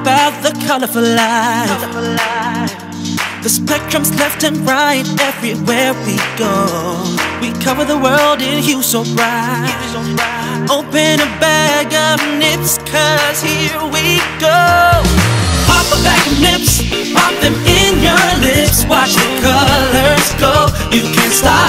about the colorful life. The spectrum's left and right everywhere we go. We cover the world in hue so bright. Open a bag of NIPS, cause here we go. Pop a bag of NIPS, pop them in your lips. Watch the colors go, you can't stop